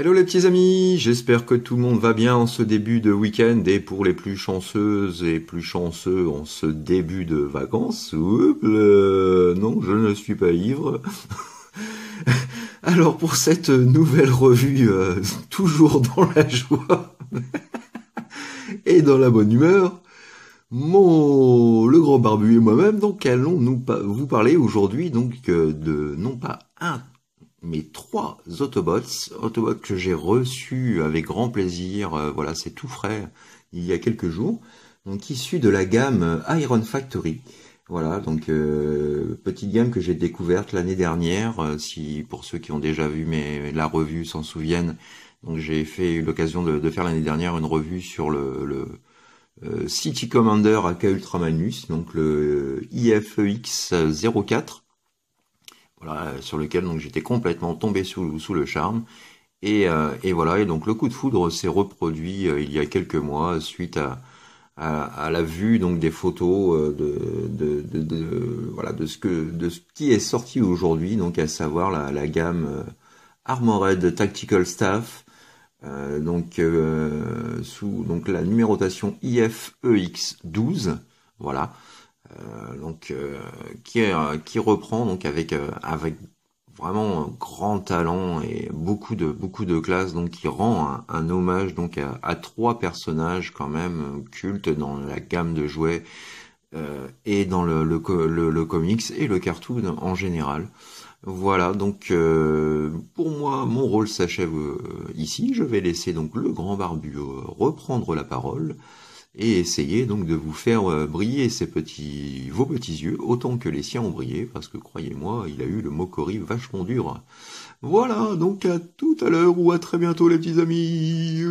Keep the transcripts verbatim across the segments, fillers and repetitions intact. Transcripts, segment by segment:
Hello les petits amis, j'espère que tout le monde va bien en ce début de week-end et pour les plus chanceuses et plus chanceux en ce début de vacances. Oups, euh, non, je ne suis pas ivre. Alors pour cette nouvelle revue, euh, toujours dans la joie et dans la bonne humeur, mon le grand barbu et moi-même donc allons nous pa- vous parler aujourd'hui donc euh, de non pas un mes trois Autobots, Autobots que j'ai reçus avec grand plaisir, euh, voilà, c'est tout frais, il y a quelques jours, donc issus de la gamme Iron Factory. Voilà, donc euh, petite gamme que j'ai découverte l'année dernière, euh, si pour ceux qui ont déjà vu mes, la revue s'en souviennent, donc j'ai fait eu l'occasion de, de faire l'année dernière une revue sur le, le euh, City Commander A K Ultra Magnus, donc le I F E X zéro quatre. Voilà, sur lequel donc j'étais complètement tombé sous, sous le charme. Et, euh, et voilà, et donc le coup de foudre s'est reproduit euh, il y a quelques mois suite à, à, à la vue donc des photos euh, de, de, de, de voilà de ce que de ce qui est sorti aujourd'hui, donc à savoir la, la gamme euh, Armored Tactical Staff, euh, donc euh, sous donc la numérotation I F E X douze, voilà. Euh, donc euh, qui, euh, qui reprend donc avec euh, avec vraiment un grand talent et beaucoup de beaucoup de classe, donc qui rend un, un hommage donc à, à trois personnages quand même cultes dans la gamme de jouets euh, et dans le, le, le, le comics et le cartoon en général. Voilà, donc euh, pour moi mon rôle s'achève euh, ici. Je vais laisser donc le grand barbu euh, reprendre la parole et essayer donc de vous faire euh, briller ces petits, vos petits yeux autant que les siens ont brillé, parce que croyez-moi, il a eu le Mokori vachement dur. Voilà, donc à tout à l'heure ou à très bientôt les petits amis.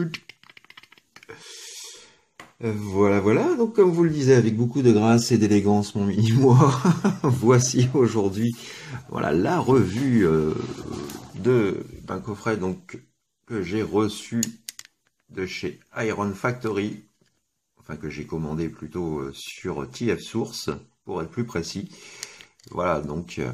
Euh, Voilà, voilà, donc comme vous le disiez, avec beaucoup de grâce et d'élégance, mon mini-moi, voici aujourd'hui, voilà, la revue euh, de d'un coffret donc que j'ai reçu de chez Iron Factory, enfin que j'ai commandé plutôt euh, sur T F Source, pour être plus précis. Voilà, donc euh,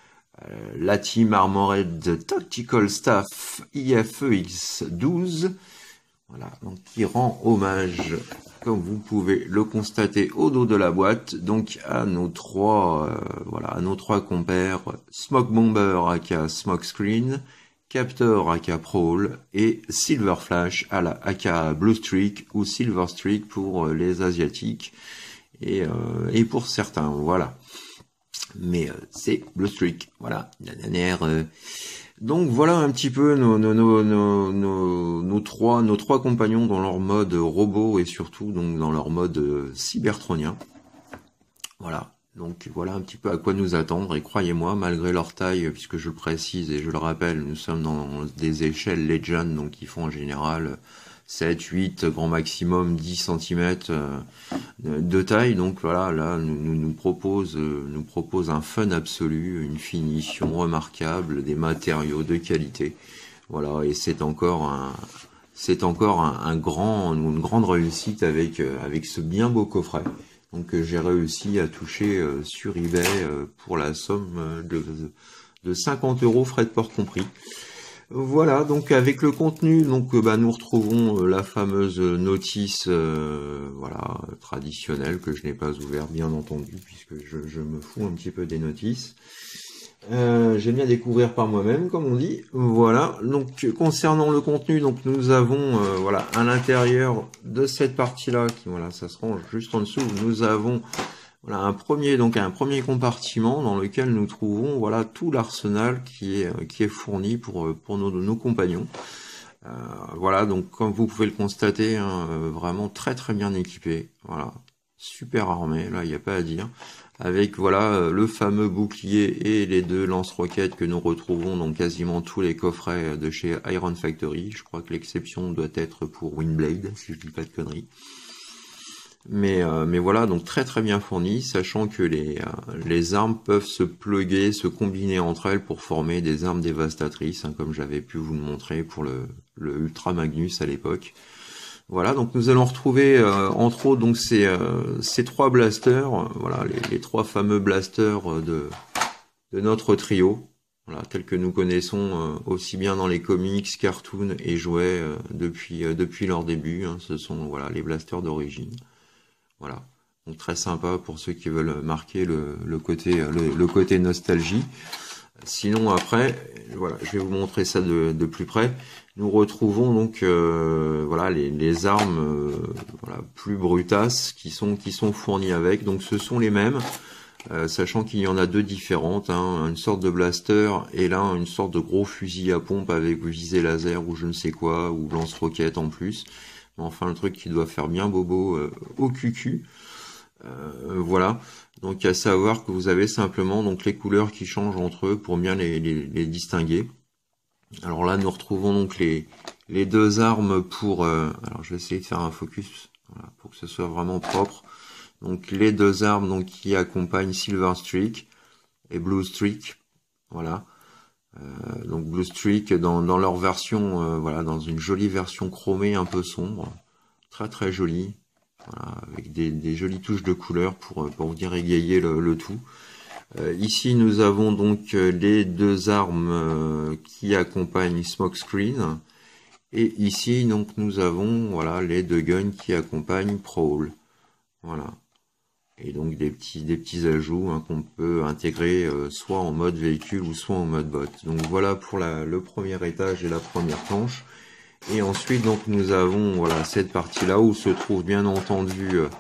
la Team Armored Tactical Staff I F E X douze, voilà, donc qui rend hommage, comme vous pouvez le constater au dos de la boîte, donc à nos trois, euh, voilà, à nos trois compères, Smoke Bomber aka Smoke Screen, Captor aka Prowl et Silver Flash à la aka Blue Streak ou Silver Streak pour les asiatiques et, euh, et pour certains, voilà. Mais euh, c'est Blue Streak, voilà. Euh, donc voilà un petit peu nos, nos, nos, nos, nos, nos trois nos trois compagnons dans leur mode robot et surtout donc dans leur mode euh, cybertronien. Voilà. Donc voilà un petit peu à quoi nous attendre, et croyez-moi, malgré leur taille, puisque je le précise et je le rappelle, nous sommes dans des échelles Legend, donc qui font en général sept, huit, grand maximum dix centimètres de taille, donc voilà, là nous, nous, nous propose nous propose un fun absolu, une finition remarquable, des matériaux de qualité, voilà, et c'est encore un c'est encore un, un grand une grande réussite avec avec ce bien beau coffret. Donc euh, j'ai réussi à toucher euh, sur eBay euh, pour la somme euh, de, de cinquante euros, frais de port compris. Voilà, donc avec le contenu, donc euh, bah, nous retrouvons euh, la fameuse notice, euh, voilà, traditionnelle, que je n'ai pas ouverte bien entendu, puisque je, je me fous un petit peu des notices. Euh, J'aime bien découvrir par moi-même, comme on dit. Voilà. Donc concernant le contenu, donc nous avons, euh, voilà, à l'intérieur de cette partie-là, qui voilà, ça se range juste en dessous. Nous avons, voilà, un premier, donc un premier compartiment dans lequel nous trouvons, voilà, tout l'arsenal qui est qui est fourni pour pour nos nos compagnons. Euh, voilà, donc comme vous pouvez le constater, hein, vraiment très très bien équipé. Voilà, super armé. Là, il n'y a pas à dire. Avec voilà le fameux bouclier et les deux lance-roquettes que nous retrouvons dans quasiment tous les coffrets de chez Iron Factory. Je crois que l'exception doit être pour Windblade, si je dis pas de conneries. Mais euh, mais voilà, donc très très bien fourni, sachant que les euh, les armes peuvent se plugger, se combiner entre elles pour former des armes dévastatrices, hein, comme j'avais pu vous le montrer pour le le Ultra Magnus à l'époque. Voilà, donc nous allons retrouver euh, entre autres donc ces euh, ces trois blasters, euh, voilà les, les trois fameux blasters de de notre trio. voilà, tels que nous connaissons euh, aussi bien dans les comics, cartoons et jouets euh, depuis euh, depuis leur début. Hein, ce sont voilà les blasters d'origine. Voilà, donc très sympa pour ceux qui veulent marquer le, le côté le, le côté nostalgie. Sinon après, voilà, je vais vous montrer ça de, de plus près. Nous retrouvons donc euh, voilà les, les armes euh, voilà, plus brutasses qui sont qui sont fournies avec. Donc ce sont les mêmes, euh, sachant qu'il y en a deux différentes, hein, une sorte de blaster et là une sorte de gros fusil à pompe avec visée laser ou je ne sais quoi ou lance-roquette en plus. Mais enfin le truc qui doit faire bien bobo euh, au cucu. Euh, voilà. Donc à savoir que vous avez simplement donc les couleurs qui changent entre eux pour bien les, les, les distinguer. Alors là nous retrouvons donc les, les deux armes pour... Euh, alors je vais essayer de faire un focus voilà, pour que ce soit vraiment propre. Donc les deux armes donc qui accompagnent Silver Streak et Blue Streak. Voilà. Euh, donc Blue Streak dans, dans leur version, euh, voilà, dans une jolie version chromée un peu sombre. Très très jolie. Voilà, avec des, des jolies touches de couleur pour, pour venir égayer le, le tout. Euh, ici, nous avons donc les deux armes euh, qui accompagnent Smokescreen. Et ici, donc, nous avons voilà les deux guns qui accompagnent Prowl. Voilà. Et donc des petits des petits ajouts hein, qu'on peut intégrer euh, soit en mode véhicule ou soit en mode bot. Donc voilà pour la, le premier étage et la première planche. Et ensuite, donc, nous avons voilà cette partie-là où se trouvent bien entendu euh,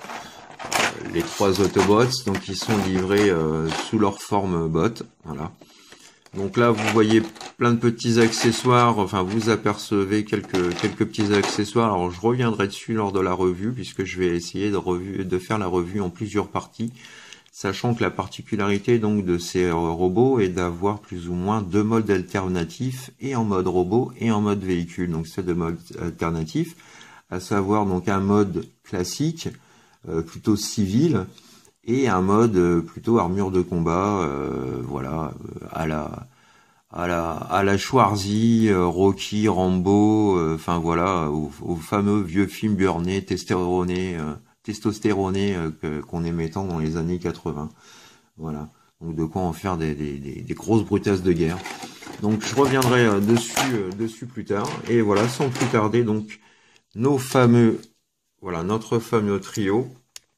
les trois Autobots, donc ils sont livrés euh, sous leur forme bot. Voilà. Donc là, vous voyez plein de petits accessoires. Enfin, vous apercevez quelques quelques petits accessoires. Alors, je reviendrai dessus lors de la revue, puisque je vais essayer de revue de faire la revue en plusieurs parties. Sachant que la particularité donc de ces robots est d'avoir plus ou moins deux modes alternatifs et en mode robot et en mode véhicule. Donc c'est deux modes alternatifs, à savoir donc un mode classique euh, plutôt civil et un mode euh, plutôt armure de combat, euh, voilà à la à la à la Schwarzy, euh, Rocky, Rambo, enfin euh, voilà au, au fameux vieux film burné, testéroné. Euh, testostéroné euh, qu'on aimait tant dans les années quatre-vingts. Voilà. Donc de quoi en faire des, des, des, des grosses brutasses de guerre. Donc je reviendrai euh, dessus, euh, dessus plus tard. Et voilà, sans plus tarder, donc nos fameux, voilà, notre fameux trio.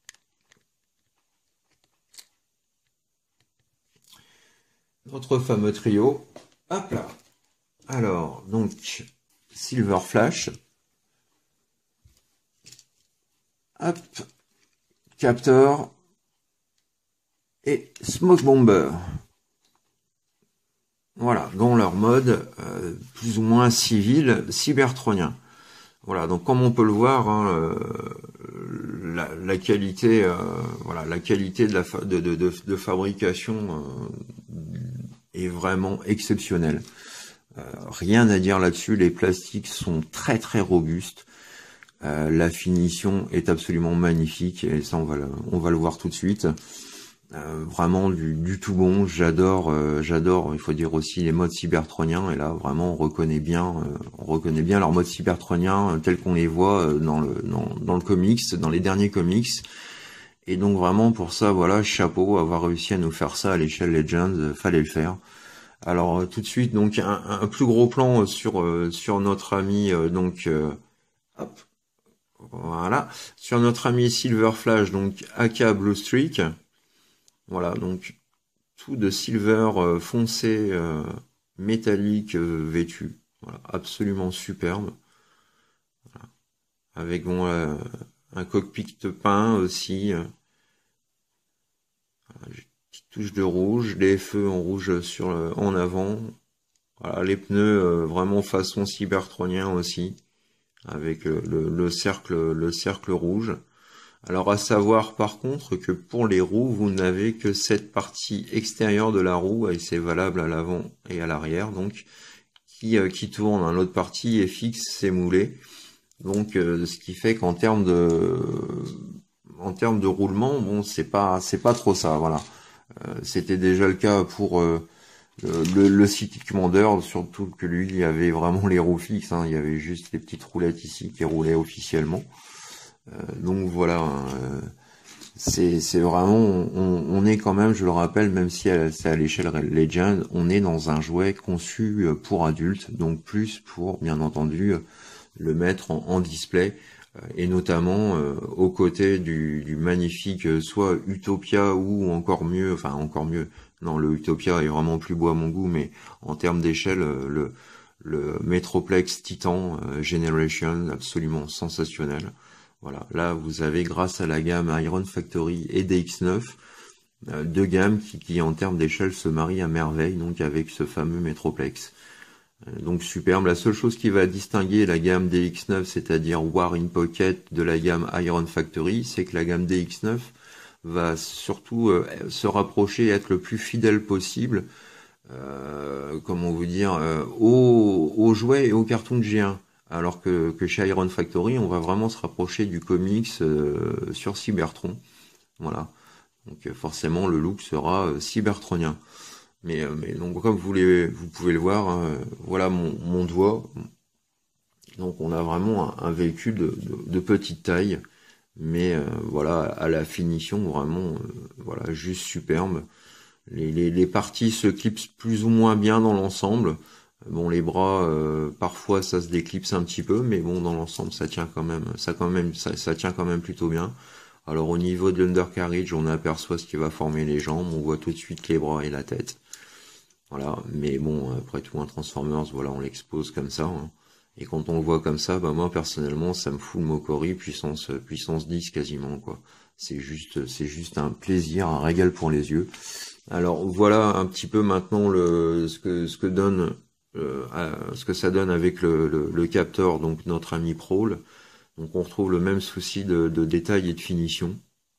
Notre fameux trio. Hop là. Alors, donc, Silver Flash. Hop, Captor et Smoke Bomber. Voilà, dans leur mode euh, plus ou moins civil, cybertronien. Voilà, donc comme on peut le voir, hein, euh, la, la qualité, euh, voilà, la qualité de la fa de, de, de, de fabrication euh, est vraiment exceptionnelle. Euh, rien à dire là-dessus. Les plastiques sont très très robustes. Euh, la finition est absolument magnifique et ça on va le, on va le voir tout de suite. Euh, vraiment du, du tout bon. J'adore, euh, j'adore. Il faut dire aussi les modes cybertroniens et là vraiment on reconnaît bien, euh, on reconnaît bien leurs modes cybertroniens euh, tels qu'on les voit euh, dans le dans, dans le comics, dans les derniers comics. Et donc vraiment pour ça voilà chapeau avoir réussi à nous faire ça à l'échelle Legends, euh, fallait le faire. Alors euh, tout de suite donc un, un plus gros plan sur euh, sur notre ami euh, donc euh, hop. Voilà, sur notre ami Silver Flash, donc A K Blue Streak. Voilà, donc tout de silver euh, foncé, euh, métallique, euh, vêtu. Voilà, absolument superbe. Voilà. Avec bon, euh, un cockpit peint aussi. Euh, voilà, petite touche de rouge, les feux en rouge sur le, en avant. Voilà, les pneus euh, vraiment façon cybertronien aussi. Avec le, le, le cercle le cercle rouge. Alors à savoir par contre que pour les roues, vous n'avez que cette partie extérieure de la roue, et c'est valable à l'avant et à l'arrière, donc qui, euh, qui tourne. Hein. L'autre partie est fixe, c'est moulé. Donc euh, ce qui fait qu'en termes de en termes de roulement, bon c'est pas c'est pas trop ça, voilà. Euh, c'était déjà le cas pour euh, Le, le City Commander, surtout que lui, il y avait vraiment les roues fixes, hein, il y avait juste les petites roulettes ici qui roulaient officiellement. Euh, donc voilà, hein, euh, c'est vraiment, on, on est quand même, je le rappelle, même si c'est à l'échelle Legend, on est dans un jouet conçu pour adultes, donc plus pour, bien entendu, le mettre en, en display, et notamment euh, aux côtés du, du magnifique euh, soit Utopia ou encore mieux, enfin encore mieux, non, le Utopia est vraiment plus beau à mon goût, mais en termes d'échelle, euh, le, le Metroplex Titan euh, Generation, absolument sensationnel. Voilà, là vous avez, grâce à la gamme Iron Factory et D X neuf, euh, deux gammes qui, qui en termes d'échelle se marient à merveille, donc avec ce fameux Metroplex. Euh, donc superbe. La seule chose qui va distinguer la gamme D X neuf, c'est-à-dire War in Pocket, de la gamme Iron Factory, c'est que la gamme D X neuf va surtout euh, se rapprocher et être le plus fidèle possible, euh, comment vous dire, euh, aux, aux jouets et aux cartoons de G un. Alors que, que chez Iron Factory, on va vraiment se rapprocher du comics euh, sur Cybertron. Voilà. Donc euh, forcément, le look sera euh, cybertronien. Mais, euh, mais donc comme vous, les, vous pouvez le voir, hein, voilà mon, mon doigt. Donc on a vraiment un, un véhicule de, de, de petite taille, mais euh, voilà, à la finition vraiment, euh, voilà, juste superbe. Les, les, les parties se clipsent plus ou moins bien dans l'ensemble. Bon, les bras, euh, parfois ça se déclipse un petit peu, mais bon, dans l'ensemble, ça tient quand même, ça quand même, ça, ça tient quand même plutôt bien. Alors au niveau de l'undercarriage, on aperçoit ce qui va former les jambes, on voit tout de suite les bras et la tête. Voilà, mais bon, après tout, un Transformers, voilà, on l'expose comme ça. Hein. Et quand on le voit comme ça, bah moi personnellement, ça me fout le Mokori puissance puissance dix quasiment, quoi. C'est juste, c'est juste un plaisir, un régal pour les yeux. Alors voilà un petit peu maintenant le ce que ce que donne euh, ce que ça donne avec le, le, le capteur, donc notre ami Prowl. Donc on retrouve le même souci de, de détail et de finition.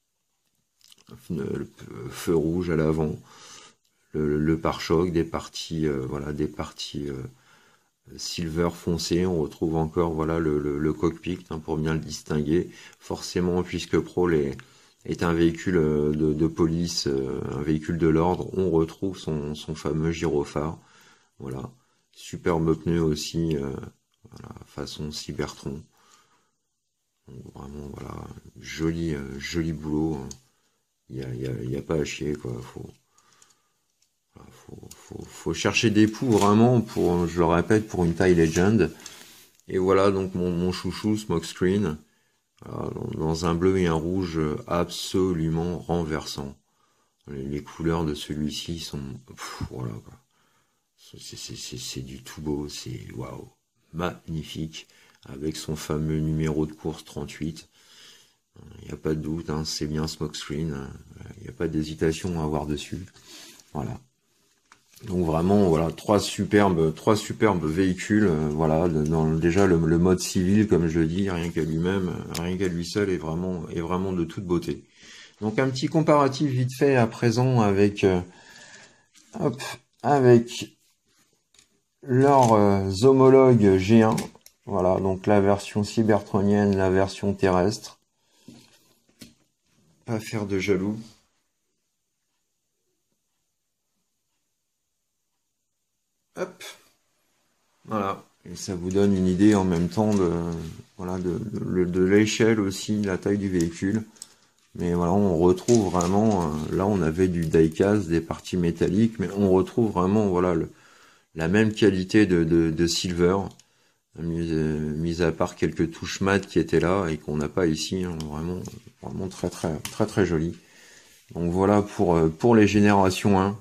Le feu rouge à l'avant, le, le pare-choc, des parties euh, voilà des parties euh, silver foncé. On retrouve encore voilà le, le, le cockpit, hein, pour bien le distinguer. Forcément, puisque Prowl est est un véhicule de, de police, un véhicule de l'ordre, on retrouve son, son fameux gyrophare. Voilà, superbe pneu aussi, euh, voilà, façon Cybertron. Donc vraiment, voilà, joli, euh, joli boulot. Il n'y a, y a, y a pas à chier, quoi. Faut, voilà, faut, faut, faut chercher des poux vraiment pour, je le répète, pour une taille Legend. Et voilà donc mon, mon chouchou Smokescreen. Voilà, dans un bleu et un rouge absolument renversant. Les, les couleurs de celui-ci sont, pff, voilà quoi. C'est du tout beau, c'est waouh, magnifique, avec son fameux numéro de course trente-huit. Il n'y a pas de doute, hein, c'est bien Smokescreen. Il n'y a pas d'hésitation à avoir dessus. Voilà. Donc vraiment, voilà, trois superbes, trois superbes véhicules, euh, voilà, dans déjà le, le mode civil, comme je le dis, rien qu'à lui-même, rien qu'à lui seul, est vraiment, est vraiment de toute beauté. Donc un petit comparatif vite fait à présent avec, euh, hop, avec leurs euh, homologues G un. Voilà, donc la version cybertronienne, la version terrestre. Pas faire de jaloux. Hop. Voilà. Et ça vous donne une idée en même temps de, voilà, de, de, de l'échelle aussi, la taille du véhicule. Mais voilà, on retrouve vraiment, euh, là on avait du die-cast, des parties métalliques, mais on retrouve vraiment, voilà, le, la même qualité de, de, de silver, mis, euh, mis à part quelques touches mat qui étaient là et qu'on n'a pas ici, hein, vraiment, vraiment très très très très joli. Donc voilà pour pour les générations un.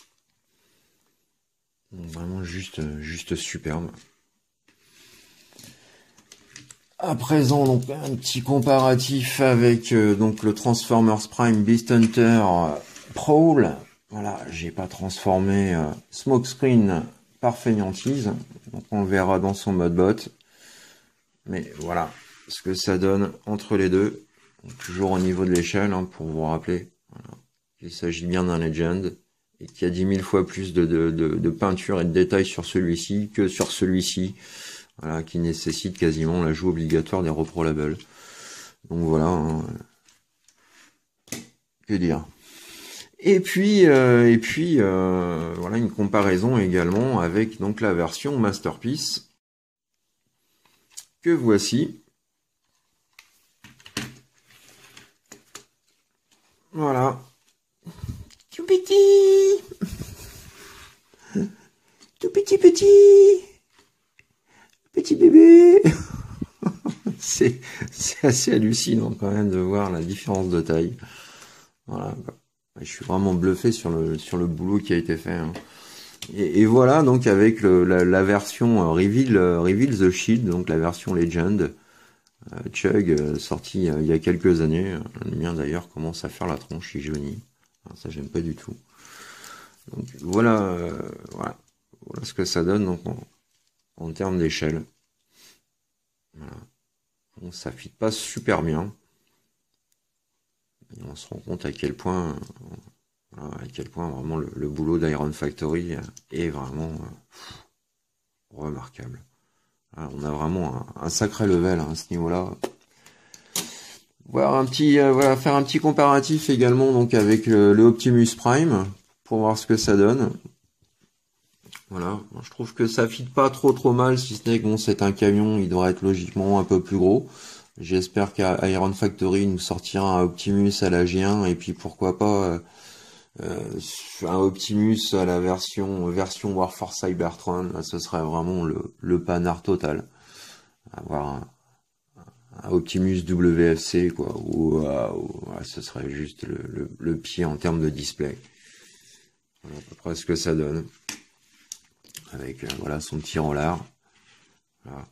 Donc vraiment juste juste superbe. À présent, donc un petit comparatif avec euh, donc le Transformers Prime Beast Hunter euh, Prowl. Voilà, j'ai pas transformé euh, Smokescreen par fainéantise, donc on le verra dans son mode bot. Mais voilà ce que ça donne entre les deux. Donc, toujours au niveau de l'échelle, hein, pour vous rappeler. Voilà. Il s'agit bien d'un Legend et qu'il y a dix mille fois plus de, de, de, de peinture et de détails sur celui-ci que sur celui-ci. Voilà, qui nécessite quasiment l'ajout obligatoire des repro labels. Donc voilà, hein, que dire. Et puis, euh, et puis, euh, voilà une comparaison également avec donc la version Masterpiece que voici. Voilà. Tout petit. Tout petit petit. Petit bébé. C'est c'est assez hallucinant quand même de voir la différence de taille. Voilà. Je suis vraiment bluffé sur le sur le boulot qui a été fait, hein. Et, et voilà, donc avec le, la, la version euh, Reveal, euh, Reveal the Shield, donc la version Legend, euh, Chug, euh, sorti euh, il y a quelques années. Le mien d'ailleurs commence à faire la tronche, il jaunit. Alors, ça j'aime pas du tout. Donc voilà, euh, voilà, voilà ce que ça donne donc en, en termes d'échelle. Voilà. Bon, ça fit pas super bien. Et on se rend compte à quel point, euh, voilà, à quel point vraiment le, le boulot d'Iron Factory est vraiment euh, remarquable. Alors, on a vraiment un, un sacré level, hein, à ce niveau-là. Voir un petit, euh, voilà, faire un petit comparatif également donc avec le, le Optimus Prime pour voir ce que ça donne. Voilà, je trouve que ça fit pas trop trop mal, si ce n'est que bon, c'est un camion, il devrait être logiquement un peu plus gros. J'espère qu'Iron Factory nous sortira un Optimus à la G un et puis pourquoi pas euh, euh, un Optimus à la version version Warforce Cybertron. Là, ce serait vraiment le, le panard total. Avoir un, un Optimus W F C quoi, ou, euh, ou ouais, ce serait juste le, le, le pied en termes de display. Voilà à peu près ce que ça donne. Avec euh, voilà son petit roller. Voilà.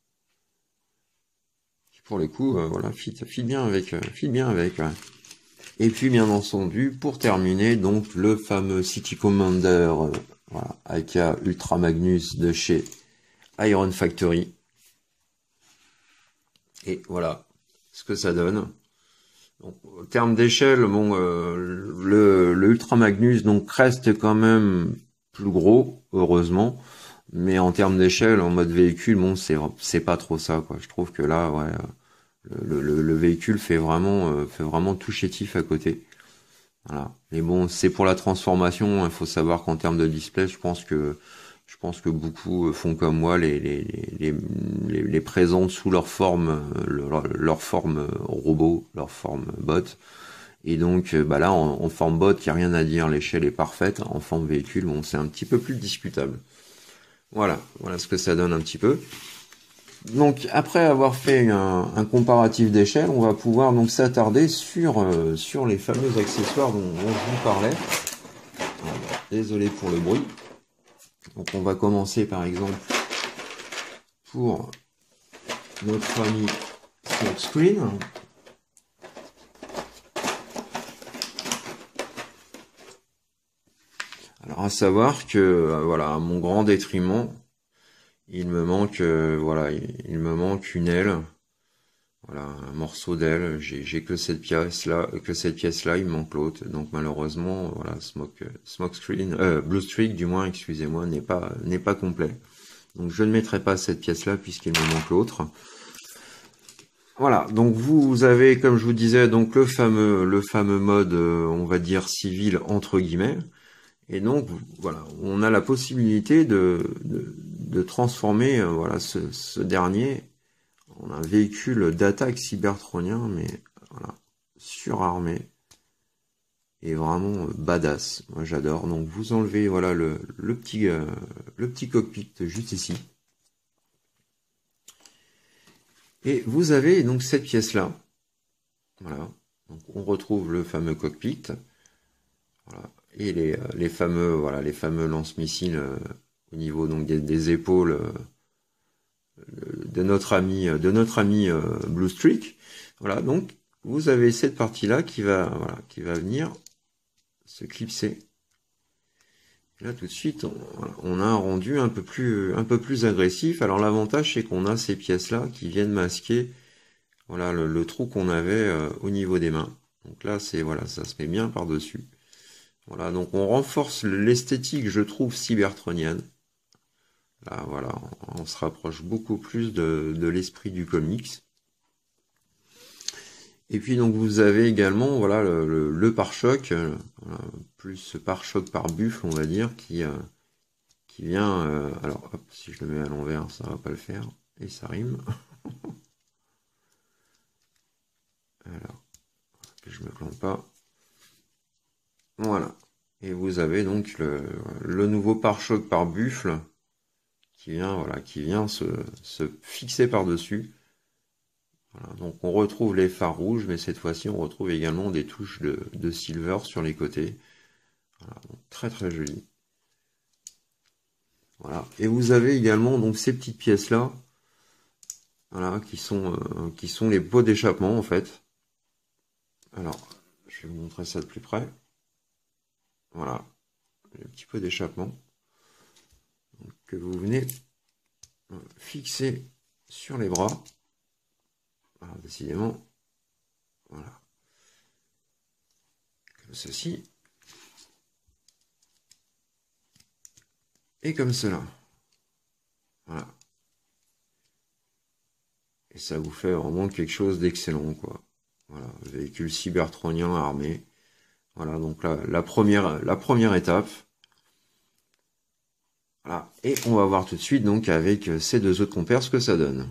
Pour les coups, euh, voilà, fit, fit bien avec, euh, fit bien avec. Ouais. Et puis bien entendu, pour terminer, donc le fameux City Commander, euh, voilà, aka Ultra Magnus de chez Iron Factory. Et voilà ce que ça donne. Donc, au terme d'échelle, bon, euh, le, le Ultra Magnus donc reste quand même plus gros, heureusement. Mais en termes d'échelle, en mode véhicule, bon, c'est c'est pas trop ça, quoi. Je trouve que là, ouais. Le, le, le véhicule fait vraiment, euh, fait vraiment tout chétif à côté. Voilà. Mais bon, c'est pour la transformation. Il faut savoir qu'en termes de display, je pense que, je pense que beaucoup font comme moi, les, les, les, les, les présentent sous leur forme, leur, leur forme robot, leur forme bot. Et donc, bah là, en, en forme bot, il n'y a rien à dire. L'échelle est parfaite. En forme véhicule, bon, c'est un petit peu plus discutable. Voilà, voilà ce que ça donne un petit peu. Donc après avoir fait un, un comparatif d'échelle, on va pouvoir donc s'attarder sur, euh, sur les fameux accessoires dont, dont je vous parlais. Désolé pour le bruit. Donc on va commencer par exemple pour notre ami Smokescreen. Alors à savoir que euh, voilà, à mon grand détriment, il me manque euh, voilà, il, il me manque une aile. Voilà, un morceau d'aile, j'ai j'ai que cette pièce là, que cette pièce là, il me manque l'autre. Donc malheureusement, voilà, Smoke, Smokescreen, euh, Blue Streak du moins, excusez-moi, n'est pas n'est pas complet. Donc je ne mettrai pas cette pièce là puisqu'il me manque l'autre. Voilà, donc vous avez, comme je vous disais, donc le fameux le fameux mode, euh, on va dire civil entre guillemets. Et donc voilà, on a la possibilité de de, de transformer euh, voilà ce, ce dernier. On a un véhicule d'attaque cybertronien, mais voilà, surarmé et vraiment badass. Moi j'adore. Donc vous enlevez voilà le, le petit euh, le petit cockpit juste ici. Et vous avez donc cette pièce là. Voilà. Donc on retrouve le fameux cockpit. Voilà. Et les, les fameux voilà les fameux lance-missiles euh, au niveau donc des, des épaules euh, de notre ami de notre ami euh, Blue Streak. Voilà, donc vous avez cette partie là qui va voilà qui va venir se clipser. Et là tout de suite on, on a un rendu un peu plus un peu plus agressif. Alors l'avantage c'est qu'on a ces pièces là qui viennent masquer voilà le, le trou qu'on avait euh, au niveau des mains. Donc là c'est voilà ça se met bien par dessus. Voilà, donc on renforce l'esthétique, je trouve, cybertronienne. Là, voilà, on se rapproche beaucoup plus de, de l'esprit du comics. Et puis donc vous avez également voilà le, le, le pare-choc, euh, voilà, plus pare-choc par buffle, on va dire, qui euh, qui vient. Euh, alors hop, si je le mets à l'envers, ça va pas le faire, et ça rime. Alors que je me plante pas. vous avez donc le, le nouveau pare-choc par buffle qui vient, voilà, qui vient se, se fixer par-dessus. Voilà, donc on retrouve les phares rouges, mais cette fois-ci on retrouve également des touches de, de silver sur les côtés. Voilà, donc très très joli. Voilà, et vous avez également donc ces petites pièces là, voilà, qui sont euh, qui sont les pots d'échappement en fait. Alors, je vais vous montrer ça de plus près. Voilà, les petits pots d'échappement que vous venez fixer sur les bras. Alors, décidément, voilà, comme ceci, et comme cela, voilà, et ça vous fait vraiment quelque chose d'excellent, quoi. Voilà, véhicule cybertronien armé. Voilà, donc la, la première, la première étape. Voilà, et on va voir tout de suite donc avec ces deux autres compères ce que ça donne.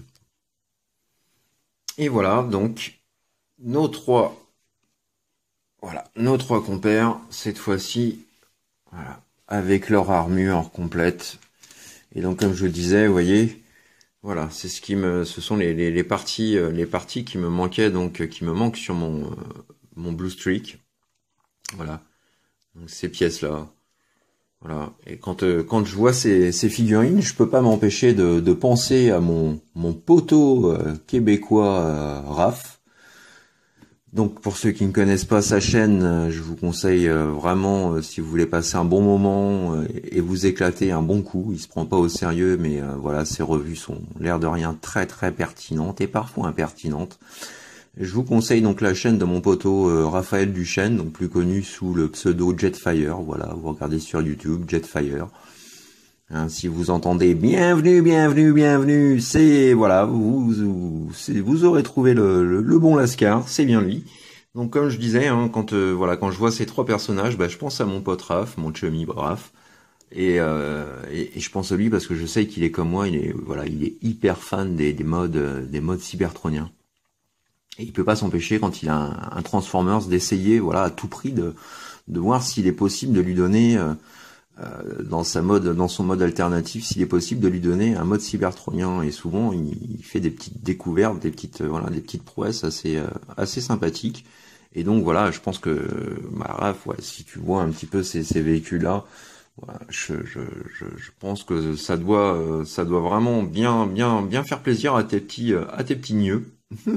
Et voilà, donc, nos trois, voilà, nos trois compères, cette fois-ci, voilà, avec leur armure complète. Et donc, comme je le disais, vous voyez, voilà, c'est ce qui me, ce sont les, les, les parties, les parties qui me manquaient, donc, qui me manquent sur mon, mon Blue Streak. Voilà, donc ces pièces-là. Voilà, et quand euh, quand je vois ces, ces figurines, je peux pas m'empêcher de, de penser à mon mon poteau euh, québécois euh, Raph. Donc pour ceux qui ne connaissent pas sa chaîne, euh, je vous conseille euh, vraiment, euh, si vous voulez passer un bon moment euh, et vous éclater un bon coup. Il se prend pas au sérieux, mais euh, voilà, ses revues sont l'air de rien très très pertinentes et parfois impertinentes. Je vous conseille donc la chaîne de mon poteau euh, Raphaël Duchesne, donc plus connu sous le pseudo Jetfire. Voilà, vous regardez sur YouTube Jetfire. Hein, si vous entendez bienvenue, bienvenue, bienvenue, c'est voilà, vous vous, vous aurez trouvé le, le, le bon Lascar, c'est bien lui. Donc comme je disais, hein, quand euh, voilà, quand je vois ces trois personnages, bah, je pense à mon pote Raph, mon chummy Raph, et, euh, et, et je pense à lui parce que je sais qu'il est comme moi, il est voilà, il est hyper fan des, des modes des modes cybertroniens. Et il peut pas s'empêcher quand il a un, un Transformers d'essayer, voilà, à tout prix de, de voir s'il est possible de lui donner euh, euh, dans sa mode, dans son mode alternatif, s'il est possible de lui donner un mode cybertronien. Et souvent, il, il fait des petites découvertes, des petites, euh, voilà, des petites prouesses assez, euh, assez sympathiques. Et donc voilà, je pense que, bah, Raph, ouais, si tu vois un petit peu ces, ces véhicules-là, voilà, je, je, je, je pense que ça doit, euh, ça doit vraiment bien, bien, bien faire plaisir à tes petits, euh, à tes petits nieux.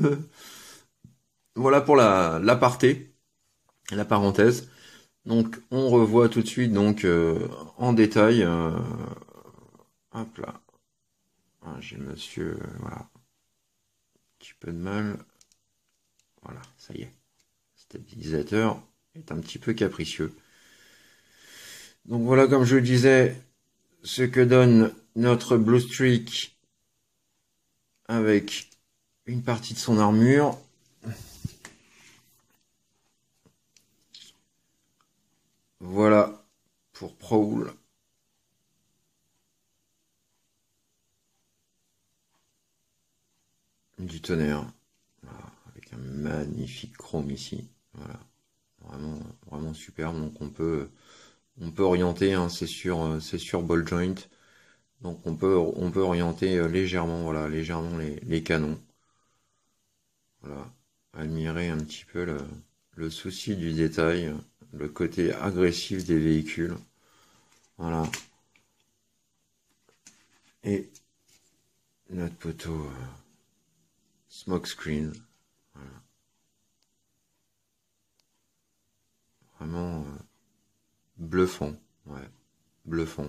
Voilà pour la l'aparté, la parenthèse. Donc on revoit tout de suite donc euh, en détail. Euh, hop là, ah, j'ai monsieur, euh, voilà, un petit peu de mal. Voilà, ça y est. Stabilisateur est un petit peu capricieux. Donc voilà, comme je le disais, ce que donne notre Blue Streak avec une partie de son armure. Voilà pour Prowl. Du tonnerre. Voilà, avec un magnifique chrome ici. Voilà. Vraiment, vraiment superbe. Donc on peut, on peut orienter, hein, c'est sur, c'est sur ball joint. Donc on peut, on peut orienter légèrement, voilà, légèrement les, les canons. Voilà. Admirer un petit peu le, le souci du détail, le côté agressif des véhicules. Voilà. Et notre poteau euh, smoke screen. Voilà. Vraiment euh, bluffant. Ouais. Bluffant.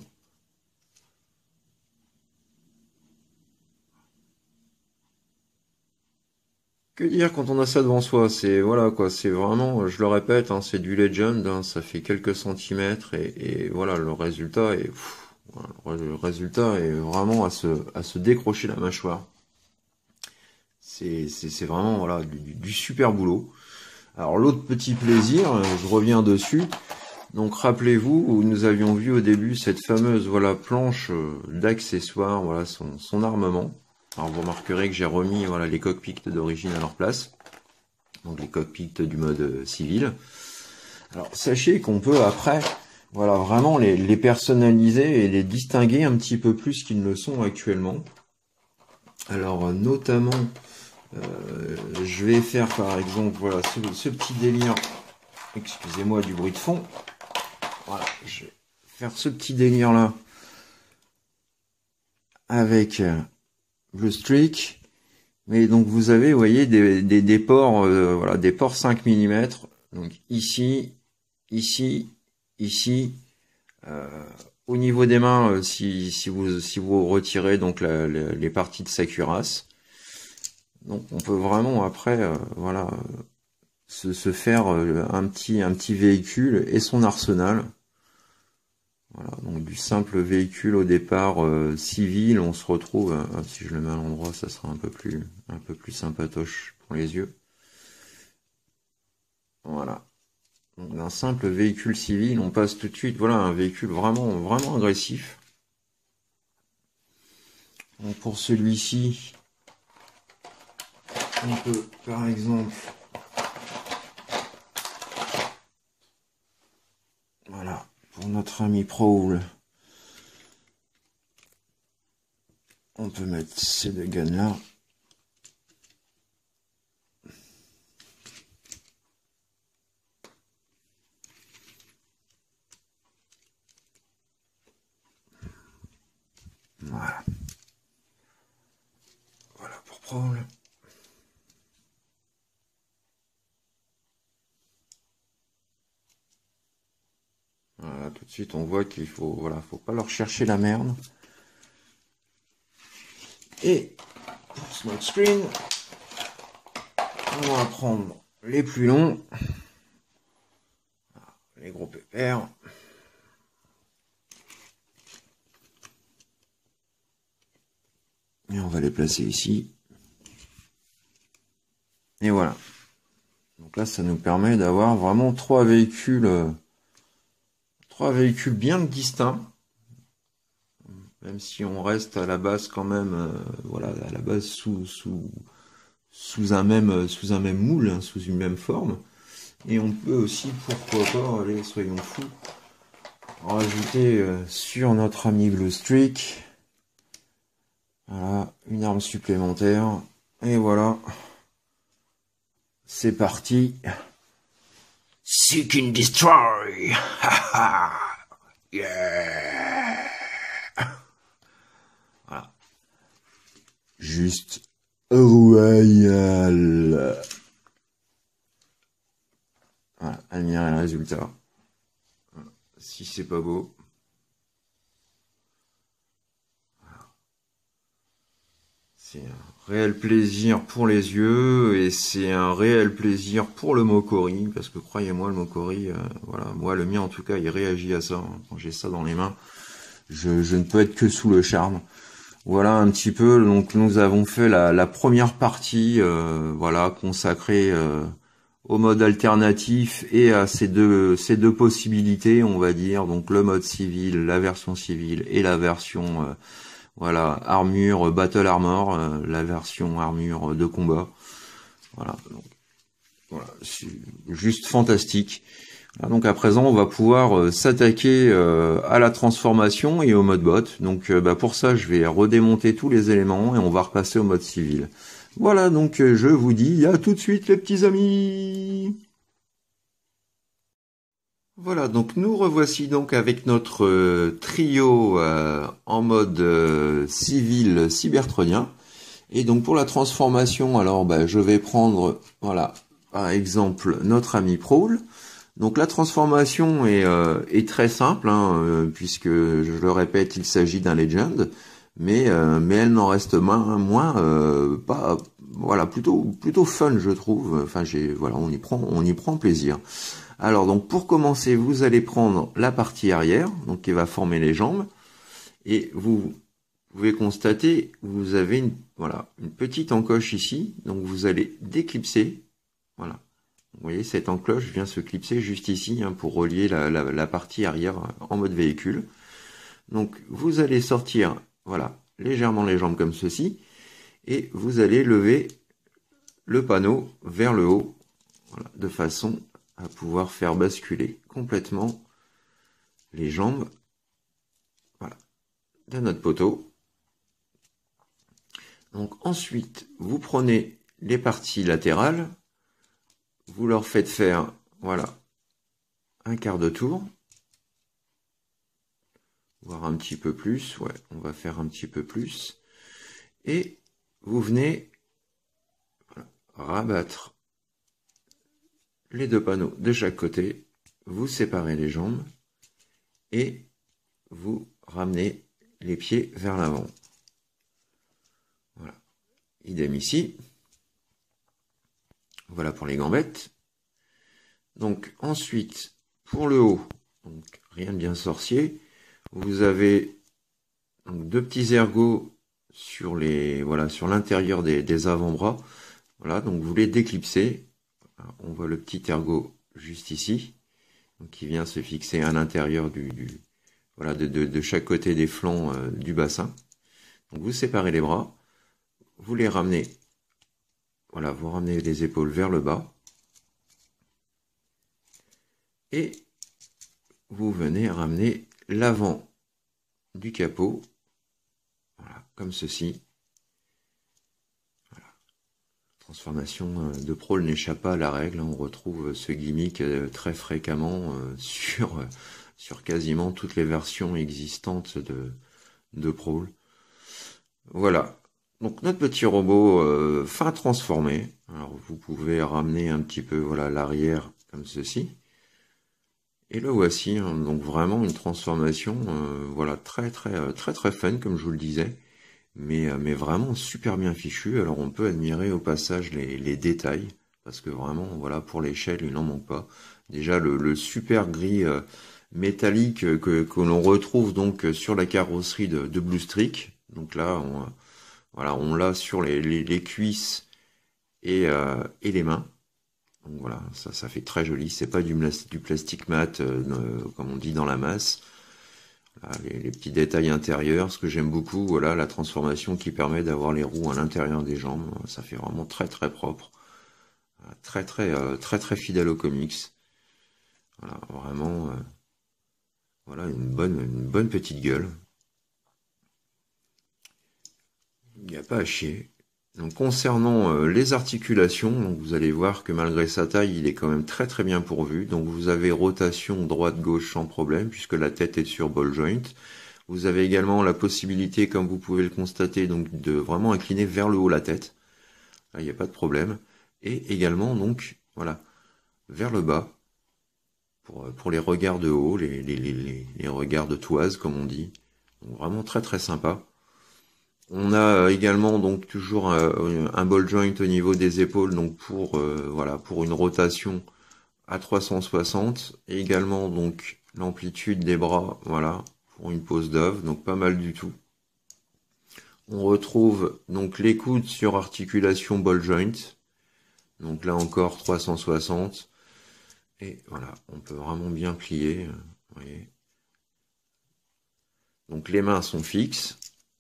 Que dire quand on a ça devant soi? C'est voilà quoi, c'est vraiment, je le répète, hein, c'est du legend, hein, ça fait quelques centimètres et, et voilà, le résultat est, pff, voilà, le résultat est vraiment à se, à se décrocher la mâchoire. C'est, c'est, c'est vraiment voilà du, du super boulot. Alors l'autre petit plaisir, je reviens dessus. Donc rappelez-vous, nous avions vu au début cette fameuse voilà planche d'accessoires, voilà son, son armement. Alors vous remarquerez que j'ai remis voilà les cockpits d'origine à leur place, donc les cockpits du mode civil. Alors sachez qu'on peut après Voilà, vraiment les, les personnaliser et les distinguer un petit peu plus qu'ils ne le sont actuellement. Alors, notamment, euh, je vais faire par exemple, voilà, ce, ce petit délire, excusez-moi du bruit de fond, voilà, je vais faire ce petit délire là, avec euh, Blue Streak, mais donc vous avez, vous voyez, des, des, des ports, euh, voilà, des ports cinq millimètres, donc ici, ici, ici, euh, au niveau des mains, euh, si, si, vous, si vous retirez donc la, la, les parties de sa cuirasse, donc on peut vraiment après, euh, voilà, se, se faire un petit, un petit véhicule et son arsenal. Voilà, donc du simple véhicule au départ euh, civil, on se retrouve, euh, si je le mets à l'endroit, ça sera un peu plus, un peu plus sympatoche pour les yeux. Voilà. Donc d'un simple véhicule civil, on passe tout de suite, voilà, un véhicule vraiment, vraiment agressif. Donc pour celui-ci, on peut, par exemple, voilà, pour notre ami Prowl, on peut mettre ces deux guns là. Voilà. Voilà pour Prowl. Voilà, tout de suite on voit qu'il faut, voilà, faut pas leur chercher la merde. Et pour Smart Screen, on va prendre les plus longs, les gros pépères. Et on va les placer ici. Et voilà. Donc là, ça nous permet d'avoir vraiment trois véhicules, euh, trois véhicules bien distincts. Même si on reste à la base quand même, euh, voilà, à la base sous sous sous un même sous un même moule, hein, sous une même forme. Et on peut aussi, pourquoi pas, allez, soyons fous, rajouter euh, sur notre ami Blue Streak, voilà, une arme supplémentaire. Et voilà, c'est parti. Seek and Destroy. Yeah. Voilà. Juste royal. Voilà, admirez le résultat. Voilà. Si c'est pas beau. Voilà. C'est un réel plaisir pour les yeux et c'est un réel plaisir pour le Mokori, parce que croyez-moi, le Mokori, euh, voilà, moi le mien en tout cas, il réagit à ça. Hein. Quand j'ai ça dans les mains, je, je ne peux être que sous le charme. Voilà un petit peu, donc nous avons fait la, la première partie, euh, voilà, consacrée euh, au mode alternatif et à ces deux, ces deux possibilités, on va dire, donc le mode civil, la version civile et la version, euh, voilà, armure, battle armor, euh, la version armure de combat. Voilà, donc, voilà, c'est juste fantastique. Donc à présent, on va pouvoir euh, s'attaquer euh, à la transformation et au mode bot. Donc euh, bah, pour ça, je vais redémonter tous les éléments et on va repasser au mode civil. Voilà, donc euh, je vous dis à tout de suite les petits amis. Voilà, donc nous revoici donc avec notre euh, trio euh, en mode euh, civil cybertronien. Et donc pour la transformation, alors bah, je vais prendre, voilà, par exemple notre ami Prowl. Donc la transformation est, euh, est très simple, hein, euh, puisque je le répète, il s'agit d'un legend, mais euh, mais elle n'en reste moins, moins euh, pas, voilà, plutôt plutôt fun, je trouve. Enfin j'ai, voilà, on y prend on y prend plaisir. Alors donc pour commencer, vous allez prendre la partie arrière, donc qui va former les jambes, et vous pouvez constater, vous avez une, voilà, une petite encoche ici, donc vous allez déclipser, voilà. Vous voyez, cette encoche vient se clipser juste ici, hein, pour relier la, la, la partie arrière en mode véhicule. Donc vous allez sortir, voilà, légèrement les jambes comme ceci, et vous allez lever le panneau vers le haut, voilà, de façon à pouvoir faire basculer complètement les jambes, voilà, de notre poteau. Donc ensuite, vous prenez les parties latérales, vous leur faites faire, voilà, un quart de tour, voire un petit peu plus, ouais, on va faire un petit peu plus, et vous venez voilà, rabattre les deux panneaux de chaque côté, vous séparez les jambes, et vous ramenez les pieds vers l'avant. Voilà, idem ici. Voilà pour les gambettes. Donc ensuite, pour le haut, donc rien de bien sorcier, vous avez donc, deux petits ergots sur les voilà sur l'intérieur des, des avant-bras. Voilà, donc vous les déclipsez. On voit le petit ergot juste ici, donc qui vient se fixer à l'intérieur du, du voilà de, de, de chaque côté des flancs euh, du bassin. Donc vous séparez les bras, vous les ramenez, voilà, vous ramenez les épaules vers le bas. Et vous venez ramener l'avant du capot, voilà, comme ceci. Voilà. Transformation de prôle n'échappe pas à la règle, on retrouve ce gimmick très fréquemment sur, sur quasiment toutes les versions existantes de, de prôle. Voilà, donc notre petit robot euh, fin transformé. Alors vous pouvez ramener un petit peu voilà l'arrière comme ceci. Et le voici, hein, donc vraiment une transformation, euh, voilà, très très très très fun comme je vous le disais, mais, euh, mais vraiment super bien fichu. Alors on peut admirer au passage les, les détails, parce que vraiment, voilà, pour l'échelle, il n'en manque pas. Déjà le, le super gris euh, métallique que, que l'on retrouve donc sur la carrosserie de, de Blue Streak. Donc là, on, voilà, on l'a sur les, les, les cuisses et, euh, et les mains. Donc voilà, ça, ça fait très joli. C'est pas du, du plastique mat, euh, comme on dit dans la masse. Voilà, les, les petits détails intérieurs, ce que j'aime beaucoup, voilà, la transformation qui permet d'avoir les roues à l'intérieur des jambes. Ça fait vraiment très très propre. Très très euh, très très fidèle aux comics. Voilà, vraiment, euh, voilà, une bonne, une bonne petite gueule. Il n'y a pas à chier. Donc concernant euh, les articulations, donc vous allez voir que malgré sa taille, il est quand même très très bien pourvu. Donc vous avez rotation droite-gauche sans problème, puisque la tête est sur ball joint. Vous avez également la possibilité, comme vous pouvez le constater, donc de vraiment incliner vers le haut la tête. Là, il n'y a pas de problème. Et également, donc, voilà, vers le bas, pour, pour les regards de haut, les, les, les, les regards de toise, comme on dit. Donc vraiment très très sympa. On a également donc toujours un, un ball joint au niveau des épaules, donc pour euh, voilà pour une rotation à trois cent soixante, et également donc l'amplitude des bras, voilà, pour une pose d'œuf, donc pas mal du tout. On retrouve donc les coudes sur articulation ball joint, donc là encore trois cent soixante, et voilà, on peut vraiment bien plier, vous voyez. Donc les mains sont fixes.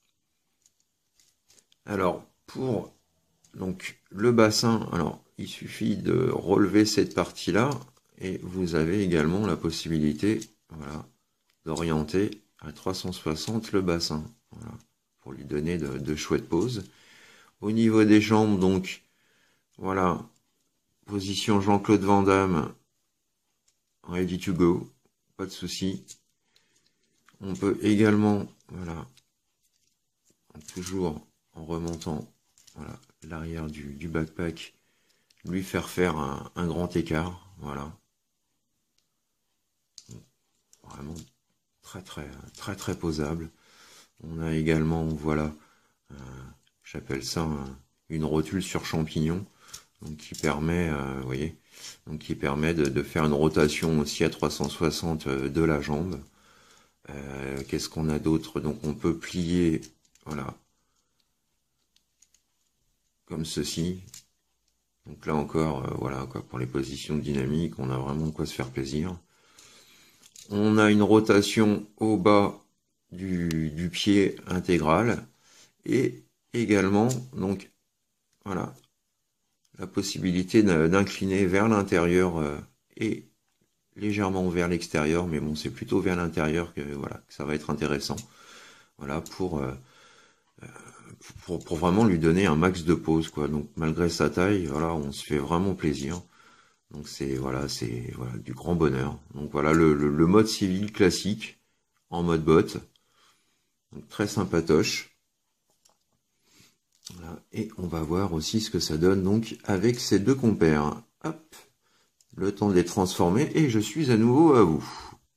Alors, pour donc le bassin, alors il suffit de relever cette partie-là et vous avez également la possibilité, voilà, d'orienter à trois cent soixante le bassin, voilà, pour lui donner de, de chouettes poses. Au niveau des jambes, donc, voilà, position Jean-Claude Van Damme, ready to go, pas de souci. On peut également, voilà, toujours en remontant, voilà, l'arrière du, du backpack, lui faire faire un, un grand écart, voilà. Vraiment très très très très posable. On a également, voilà, euh, j'appelle ça un, une rotule sur champignon, donc qui permet, euh, vous voyez, donc qui permet de, de faire une rotation aussi à trois cent soixante de la jambe. Euh, Qu'est-ce qu'on a d'autre? Donc on peut plier, voilà, comme ceci. Donc là encore, euh, voilà, quoi, pour les positions dynamiques, on a vraiment de quoi se faire plaisir. On a une rotation au bas du, du pied intégral et également, donc, voilà, la possibilité d'incliner vers l'intérieur euh, et légèrement vers l'extérieur, mais bon, c'est plutôt vers l'intérieur que voilà que ça va être intéressant. Voilà pour euh, pour, pour vraiment lui donner un max de pause, quoi. Donc malgré sa taille, voilà, on se fait vraiment plaisir. Donc c'est voilà, c'est voilà du grand bonheur. Donc voilà le, le, le mode civil classique en mode bot, donc très sympatoche. Voilà. Et on va voir aussi ce que ça donne donc avec ces deux compères. Hop, le temps de les transformer et je suis à nouveau à vous.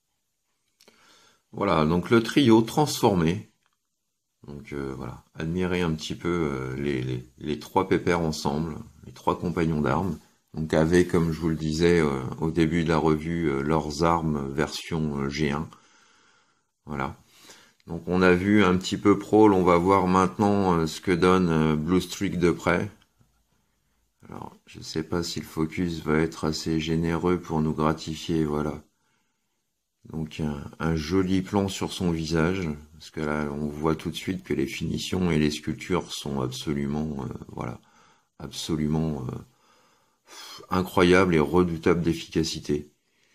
Voilà, donc le trio transformé. Donc euh, voilà, admirez un petit peu euh, les, les, les trois pépères ensemble, les trois compagnons d'armes. Donc avec, comme je vous le disais euh, au début de la revue, euh, leurs armes version euh, G un. Voilà. Donc on a vu un petit peu Prowl, on va voir maintenant euh, ce que donne euh, Blue Streak de près. Alors je sais pas si le focus va être assez généreux pour nous gratifier, voilà. Donc un, un joli plan sur son visage, parce que là on voit tout de suite que les finitions et les sculptures sont absolument, euh, voilà, absolument euh, incroyables et redoutables d'efficacité.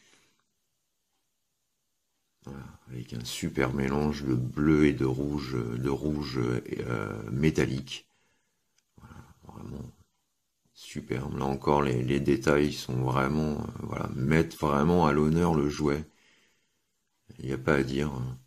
Voilà, avec un super mélange de bleu et de rouge, de rouge euh, métallique. Voilà, vraiment superbe. Là encore, les, les détails sont vraiment, euh, voilà, mettent vraiment à l'honneur le jouet. Il n'y a pas à dire.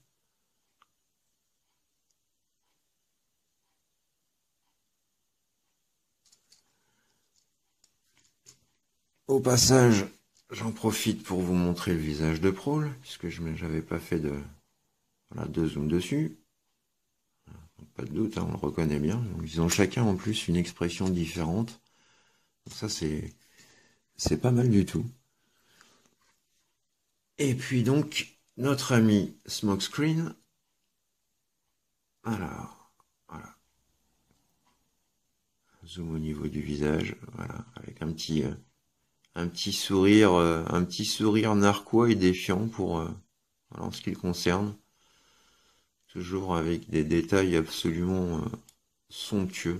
Au passage, j'en profite pour vous montrer le visage de Prowl, puisque je n'avais pas fait de, voilà, de zoom dessus. Donc, pas de doute, hein, on le reconnaît bien. Donc, ils ont chacun en plus une expression différente. Donc, ça, c'est c'est pas mal du tout. Et puis donc, notre ami Smokescreen. Alors, voilà. Zoom au niveau du visage, voilà, avec un petit... Euh, un petit sourire, euh, un petit sourire narquois et défiant pour, euh, voilà, en ce qui le concerne. Toujours avec des détails absolument euh, somptueux.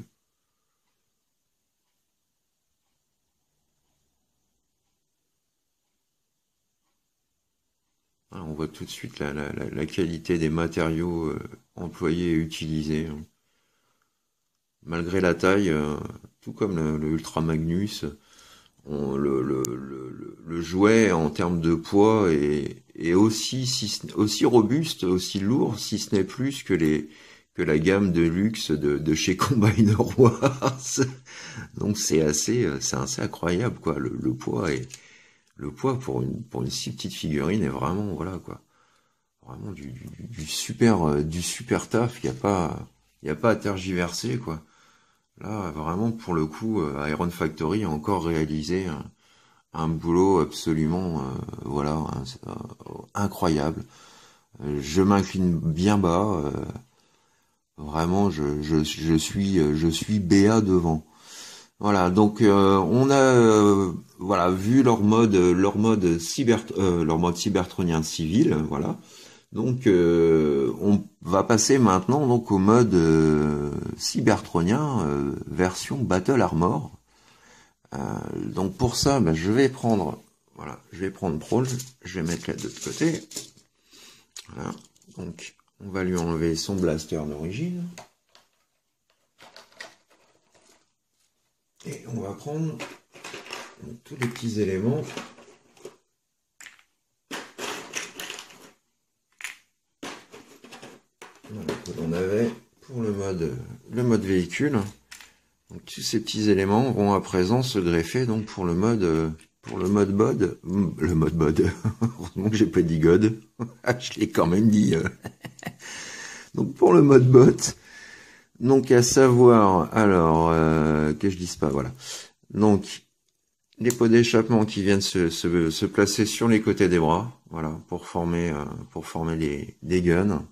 Voilà, on voit tout de suite la, la, la, la qualité des matériaux euh, employés et utilisés. Hein. Malgré la taille, euh, tout comme le, le Ultra Magnus, on, le, le, le, le jouet en termes de poids est, est aussi, si, aussi robuste, aussi lourd, si ce n'est plus que les que la gamme de luxe de, de chez Combiner Wars. Donc c'est assez, c'est assez incroyable quoi. Le, le poids est, le poids pour une pour une si petite figurine est vraiment voilà quoi, vraiment du, du, du super du super taf. Il y a pas il y a pas à tergiverser quoi. Là vraiment pour le coup, Iron Factory a encore réalisé un, un boulot absolument euh, voilà un, euh, incroyable. Je m'incline bien bas. Euh, vraiment, je, je, je suis je suis B A devant. Voilà, donc euh, on a euh, voilà vu leur mode leur mode cyber euh, leur mode cybertronien civil, voilà. Donc euh, on va passer maintenant donc au mode euh, cybertronien euh, version Battle Armor. Euh, donc pour ça, ben, je vais prendre voilà, je vais prendre Prowl, je vais mettre la de l'autre côté. Voilà. Donc on va lui enlever son blaster d'origine. Et on va prendre tous les petits éléments. Voilà, que l'on avait pour le mode, le mode véhicule. Donc, tous ces petits éléments vont à présent se greffer donc pour le mode pour le mode bod, le mode bod. Heureusement que j'ai pas dit god. Je l'ai quand même dit. Donc pour le mode bot, donc à savoir alors euh, que je dise pas, voilà. Donc les pots d'échappement qui viennent se, se, se placer sur les côtés des bras, voilà, pour former euh, pour former les, des guns.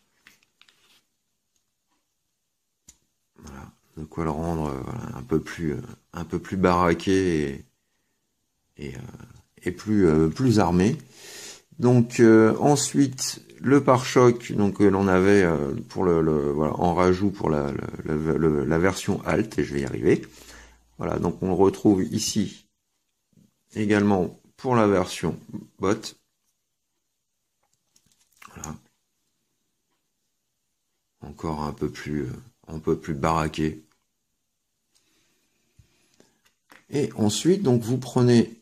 Voilà, de quoi le rendre euh, voilà, un peu plus euh, un peu plus baraqué et et, euh, et plus euh, plus armé. Donc euh, ensuite le pare-choc donc que l'on avait euh, pour le, le voilà en rajout pour la, la, la, la version alt et je vais y arriver. Voilà, donc on le retrouve ici également pour la version bot. Voilà. Encore un peu plus, un peu plus baraqué. Et ensuite, donc vous prenez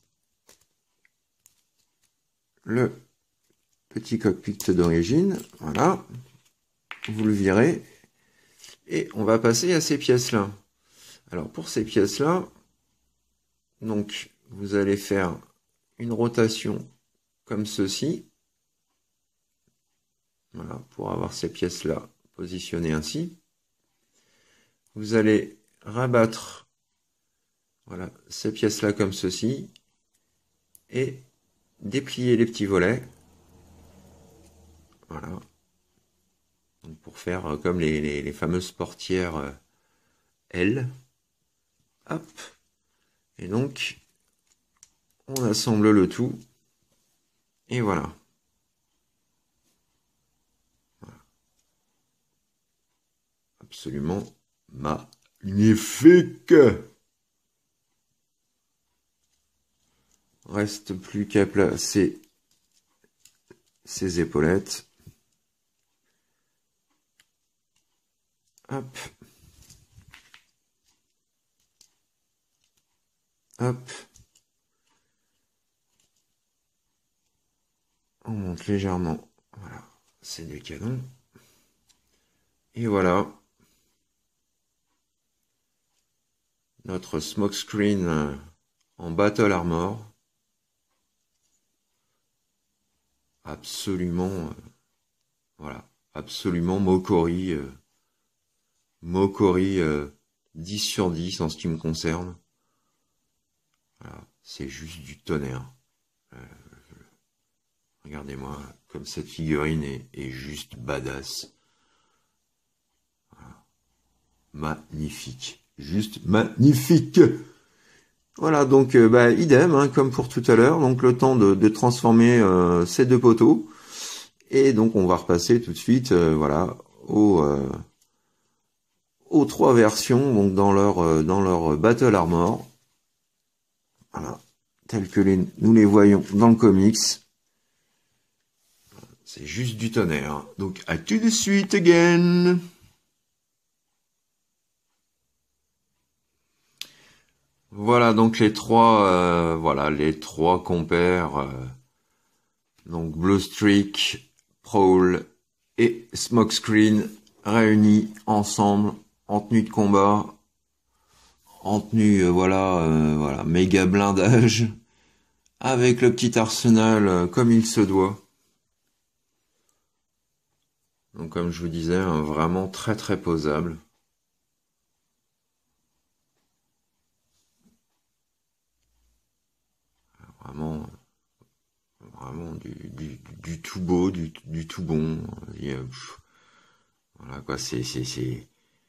le petit cockpit d'origine, voilà, vous le virez, et on va passer à ces pièces-là. Alors pour ces pièces-là, donc vous allez faire une rotation comme ceci, voilà, pour avoir ces pièces-là positionnées ainsi. Vous allez rabattre, voilà, ces pièces-là comme ceci, et déplier les petits volets. Voilà. Donc pour faire euh, comme les, les, les fameuses portières euh, L. Hop. Et donc, on assemble le tout. Et voilà. Voilà. Absolument magnifique. Reste plus qu'à placer ces épaulettes. Hop. Hop. On monte légèrement. Voilà. C'est du canon. Et voilà. Notre smokescreen en Battle Armor. Absolument. Euh, voilà. Absolument Mokori. Euh, Mokori euh, dix sur dix en ce qui me concerne. Voilà, c'est juste du tonnerre. Euh, Regardez-moi, comme cette figurine est, est juste badass. Voilà. Magnifique. Juste magnifique. Voilà, donc euh, bah, idem, hein, comme pour tout à l'heure. Donc le temps de, de transformer euh, ces deux poteaux. Et donc on va repasser tout de suite euh, voilà, aux, euh, aux trois versions donc dans leur, euh, dans leur Battle Armor. Voilà, tels que les, nous les voyons dans le comics. C'est juste du tonnerre. Donc à tout de suite again. Voilà donc les trois, euh, voilà les trois compères. Euh, donc Blue Streak, Prowl et Smokescreen réunis ensemble en tenue de combat, en tenue euh, voilà, euh, voilà méga blindage, avec le petit arsenal euh, comme il se doit. Donc comme je vous disais, hein, vraiment très très posable. Vraiment, vraiment du, du, du tout beau, du, du tout bon. Et, euh, pff, voilà quoi, c'est c'est c'est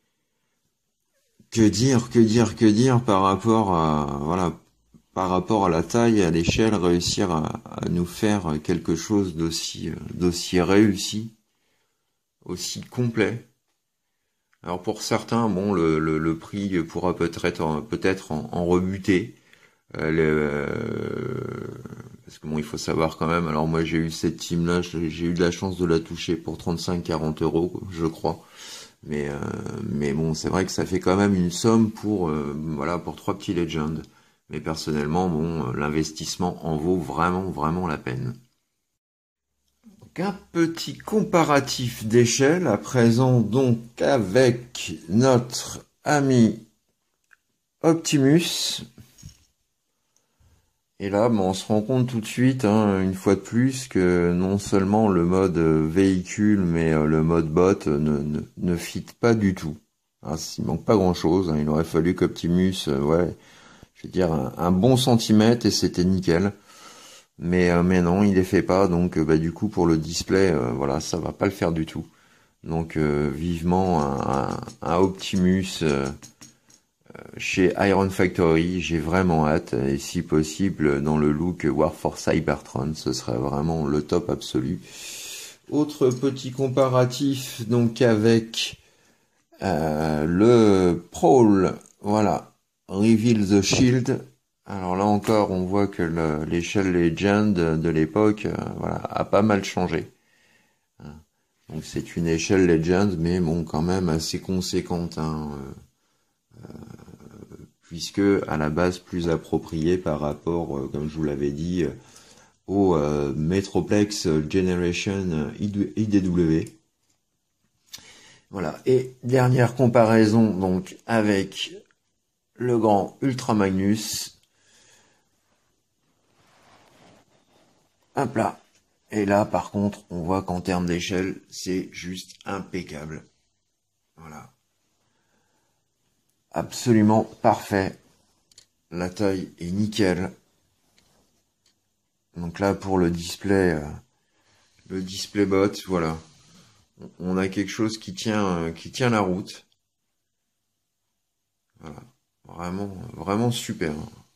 que dire, que dire, que dire par rapport à voilà, par rapport à la taille et à l'échelle, réussir à, à nous faire quelque chose d'aussi d'aussi réussi, aussi complet. Alors pour certains, bon, le, le, le prix pourra peut-être peut-être en, en rebuter. Euh, les, euh, parce que bon, il faut savoir quand même. Alors moi, j'ai eu cette team-là, j'ai eu de la chance de la toucher pour trente-cinq à quarante euros, je crois. Mais euh, mais bon, c'est vrai que ça fait quand même une somme pour euh, voilà pour trois petits Legends. Mais personnellement, bon, l'investissement en vaut vraiment vraiment la peine. Donc un petit comparatif d'échelle à présent donc avec notre ami Optimus. Et là, bon, on se rend compte tout de suite, hein, une fois de plus, que non seulement le mode véhicule, mais euh, le mode bot ne, ne, ne fit pas du tout. Ah, il manque pas grand-chose, hein, il aurait fallu qu'Optimus, euh, ouais, je veux dire, un, un bon centimètre et c'était nickel. Mais, euh, mais non, il les fait pas, donc euh, bah, du coup, pour le display, euh, voilà, ça va pas le faire du tout. Donc, euh, vivement un, un, un Optimus... Euh, chez Iron Factory, j'ai vraiment hâte, et si possible dans le look War for Cybertron, ce serait vraiment le top absolu. Autre petit comparatif donc avec euh, le Prowl, voilà, Reveal the Shield, Alors là encore, on voit que le- l'échelle Legend de l'époque, euh, voilà, a pas mal changé. Donc c'est une échelle Legend, mais bon, quand même assez conséquente, hein, euh, puisque à la base plus appropriée par rapport, euh, comme je vous l'avais dit, euh, au euh, Metroplex Generation I D W. Voilà. Et dernière comparaison donc avec le grand Ultra Magnus. Hop là. Et là, par contre, on voit qu'en termes d'échelle, c'est juste impeccable. Voilà. Absolument parfait. La taille est nickel. Donc là, pour le display, euh, le display bot, voilà. On a quelque chose qui tient, euh, qui tient la route. Voilà. Vraiment, vraiment super.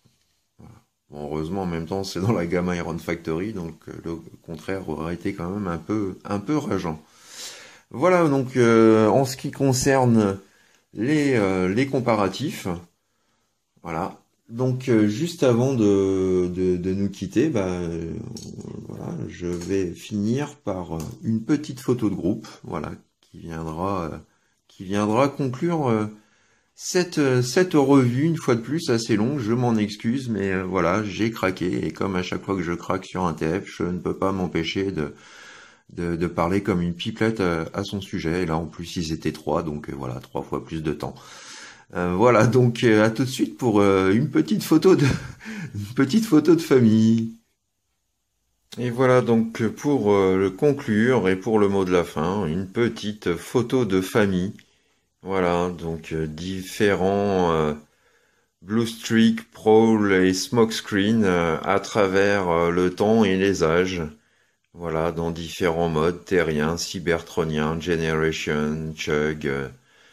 Bon, heureusement, en même temps, c'est dans la gamme Iron Factory, donc euh, le contraire aurait été quand même un peu, un peu rageant. Voilà, donc euh, en ce qui concerne les, euh, les comparatifs, voilà. Donc euh, juste avant de, de, de nous quitter, bah, euh, voilà, je vais finir par euh, une petite photo de groupe, voilà, qui viendra, euh, qui viendra conclure euh, cette, euh, cette revue, une fois de plus, assez longue, je m'en excuse, mais euh, voilà, j'ai craqué, et comme à chaque fois que je craque sur un T F, je ne peux pas m'empêcher de, de, de parler comme une pipelette à, à son sujet, et là en plus ils étaient trois, donc euh, voilà, trois fois plus de temps. Euh, voilà, donc euh, à tout de suite pour euh, une petite photo de une petite photo de famille. Et voilà donc pour euh, le conclure et pour le mot de la fin, une petite photo de famille. Voilà, donc euh, différents euh, Blue Streak, Prowl et Smokescreen euh, à travers euh, le temps et les âges. Voilà, dans différents modes, terrien, cybertronien, Generation, Chug, euh,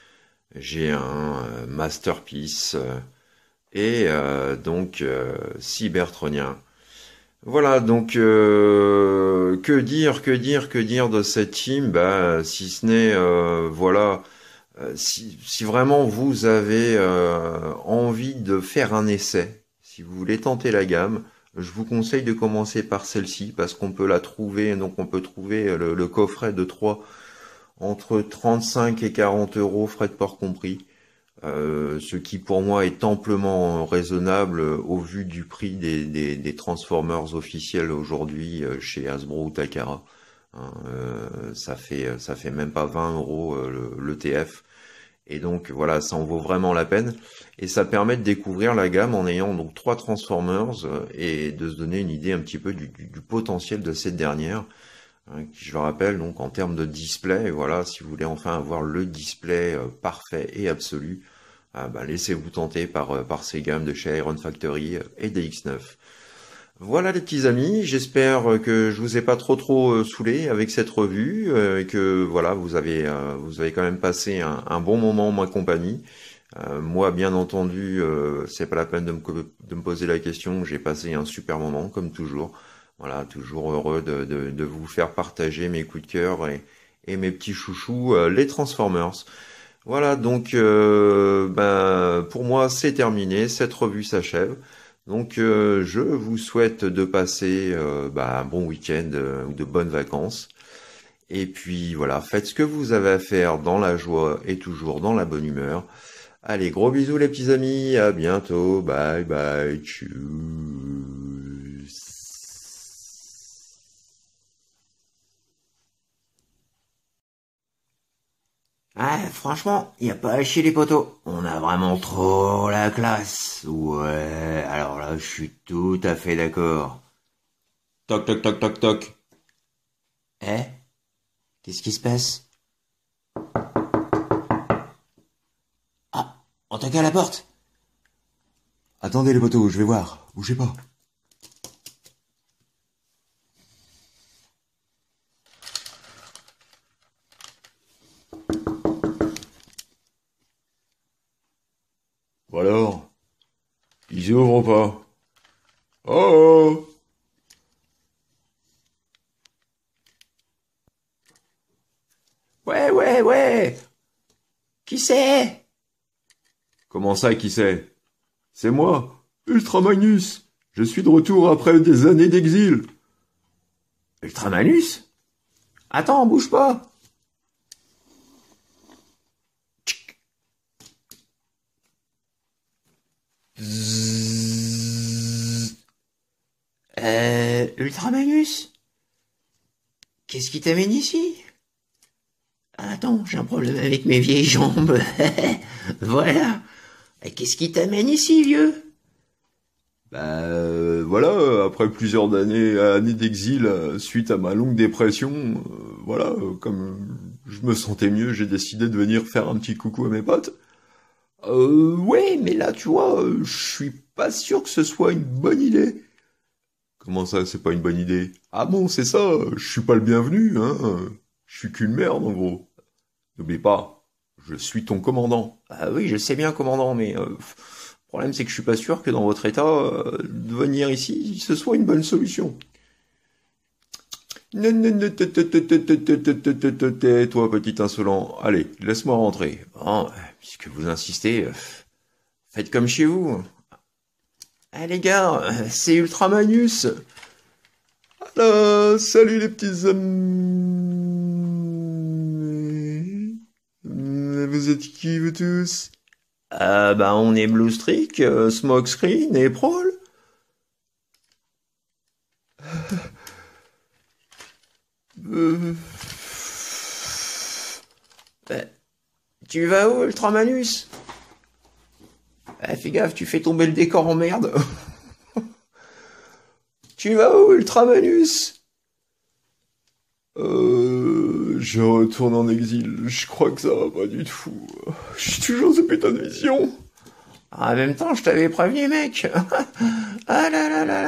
G un, euh, Masterpiece euh, et euh, donc euh, cybertronien. Voilà, donc euh, que dire, que dire, que dire de cette team, bah, si ce n'est, euh, voilà, euh, si, si vraiment vous avez euh, envie de faire un essai, si vous voulez tenter la gamme, je vous conseille de commencer par celle-ci parce qu'on peut la trouver, donc on peut trouver le, le coffret de trois entre trente-cinq et quarante euros, frais de port compris. Euh, ce qui pour moi est amplement raisonnable au vu du prix des, des, des Transformers officiels aujourd'hui euh, chez Hasbro ou Takara. Hein, euh, ça fait ça fait même pas vingt euros euh, le, le T F. Et donc voilà, ça en vaut vraiment la peine. Et ça permet de découvrir la gamme en ayant donc trois Transformers euh, et de se donner une idée un petit peu du, du, du potentiel de cette dernière. Hein, qui, je le rappelle, donc en termes de display, voilà, si vous voulez enfin avoir le display euh, parfait et absolu, ah bah, laissez-vous tenter par, euh, par ces gammes de chez Iron Factory euh, et D X neuf. Voilà les petits amis, j'espère que je vous ai pas trop trop euh, saoulé avec cette revue euh, et que voilà vous avez euh, vous avez quand même passé un, un bon moment en ma compagnie. Euh, moi bien entendu euh, c'est pas la peine de me, de me poser la question, j'ai passé un super moment comme toujours. Voilà, toujours heureux de, de, de vous faire partager mes coups de cœur et, et mes petits chouchous, euh, les Transformers. Voilà, donc euh, ben, pour moi c'est terminé, cette revue s'achève. Donc euh, je vous souhaite de passer euh, ben, un bon week-end euh, ou de bonnes vacances. Et puis voilà, faites ce que vous avez à faire dans la joie et toujours dans la bonne humeur. Allez, gros bisous les petits amis, à bientôt, bye bye, tchuss. Ah, franchement, y a pas à chier les potos. On a vraiment trop la classe. Ouais, alors là, je suis tout à fait d'accord. Toc, toc, toc, toc, toc. Eh? Qu'est-ce qui se passe? Ah, on toque à la porte. Attendez les potos, je vais voir. Bougez pas. Bon alors, ils ouvrent pas. Oh, oh. Ouais, ouais, ouais. Qui c'est? Comment ça, qui c'est? C'est moi. Ultramanus, je suis de retour après des années d'exil. Ultramanus? Attends, bouge pas. Euh, Ultramanus? Qu'est-ce qui t'amène ici? Attends, j'ai un problème avec mes vieilles jambes. Voilà. Qu'est-ce qui t'amène ici, vieux? Bah euh, voilà, après plusieurs années, années d'exil, euh, suite à ma longue dépression, euh, voilà, euh, comme euh, je me sentais mieux, j'ai décidé de venir faire un petit coucou à mes potes. Euh, ouais, mais là, tu vois, euh, je suis pas sûr que ce soit une bonne idée. Comment ça, c'est pas une bonne idée? Ah bon, c'est ça, euh, je suis pas le bienvenu, hein, euh, je suis qu'une merde, en gros. N'oublie pas, je suis ton commandant. Ah oui, je sais bien, commandant, mais... Euh, le problème, c'est que je suis pas sûr que dans votre état, euh, de venir ici, ce soit une bonne solution. Non, non, non, tais-toi, petit insolent. Allez, laisse-moi rentrer. Bon, puisque vous insistez, faites comme chez vous. Ah les gars, c'est Ultramanus. Alors, salut les petits amis. Vous êtes qui, vous tous? Euh, bah, on est Bluestreak, euh, Smokescreen et Prol. Euh... Bah, tu vas où, Ultramanus? Ah, fais gaffe, tu fais tomber le décor en merde. Tu vas où, Ultramanus? Euh... Je retourne en exil. Je crois que ça va pas du tout. Je suis toujours ce putain de vision. En même temps, je t'avais prévenu, mec. Ah là là là